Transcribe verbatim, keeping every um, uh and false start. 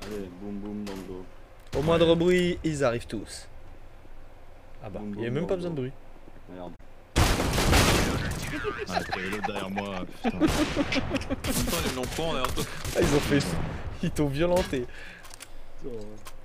Allez, boum boum dans le dos. Au moindre bruit, ils arrivent tous. Ah bah, Boum, il y a boum, même dans pas le besoin de dos. bruit. Merde. Ah, t'avais l'autre derrière moi, putain. En même temps, ils me l'ont pas, on est un peu. Ah, ils ont fait. Ils t'ont violenté. Oh.